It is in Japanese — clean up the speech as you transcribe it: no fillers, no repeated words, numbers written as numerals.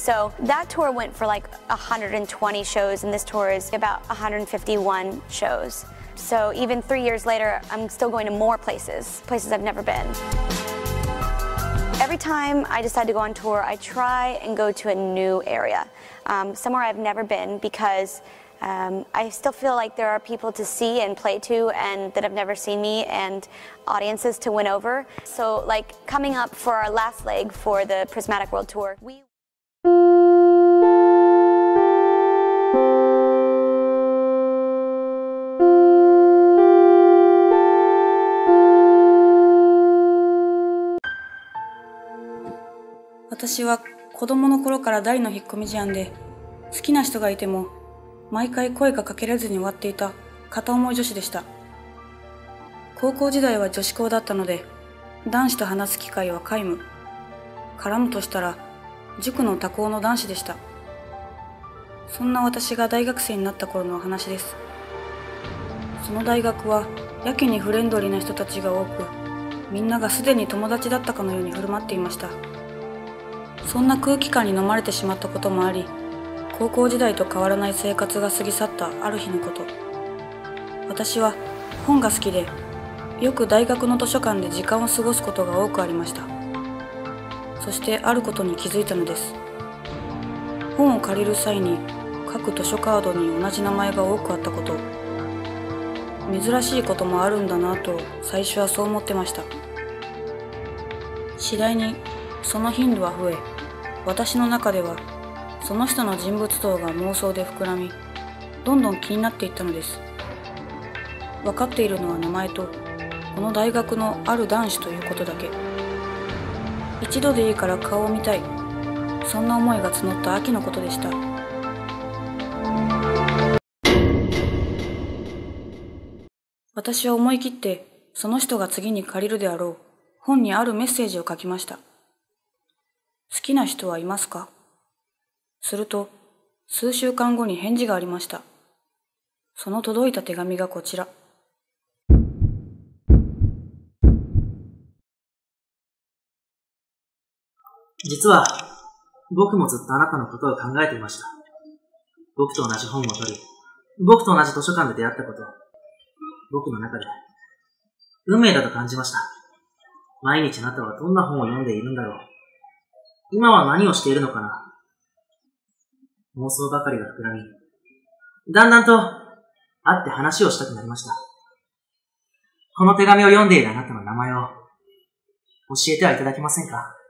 So that tour went for like 120 shows, and this tour is about 151 shows. So even 3 years later, I'm still going to more places I've never been. Every time I decide to go on tour, I try and go to a new area, somewhere I've never been, because I still feel like there are people to see and play to and that have never seen me, and audiences to win over. So like coming up for our last leg for the Prismatic World Tour, 私は子供の頃から大の引っ込み思案で、好きな人がいても毎回声がかけられずに終わっていた片思い女子でした。高校時代は女子校だったので、男子と話す機会は皆無。絡むとしたら塾の他校の男子でした。そんな私が大学生になった頃のお話です。その大学はやけにフレンドリーな人たちが多く、みんながすでに友達だったかのように振る舞っていました。そんな空気感に飲まれてしまったこともあり、高校時代と変わらない生活が過ぎ去ったある日のこと、私は本が好きで、よく大学の図書館で時間を過ごすことが多くありました。そしてあることに気づいたのです。本を借りる際に各図書カードに同じ名前が多くあったこと。珍しいこともあるんだなと最初はそう思ってました。次第にその頻度は増え、私の中ではその人の人物像が妄想で膨らみ、どんどん気になっていったのです。分かっているのは名前と、この大学のある男子ということだけ。一度でいいから顔を見たい、そんな思いが募った秋のことでした。私は思い切ってその人が次に借りるであろう本にあるメッセージを書きました。好きな人はいますか？すると、数週間後に返事がありました。その届いた手紙がこちら。 実は、僕もずっとあなたのことを考えていました。僕と同じ本を取り、僕と同じ図書館で出会ったこと、僕の中で、運命だと感じました。毎日あなたはどんな本を読んでいるんだろう。今は何をしているのかな。妄想ばかりが膨らみ、だんだんと会って話をしたくなりました。この手紙を読んでいるあなたの名前を教えてはいただけませんか？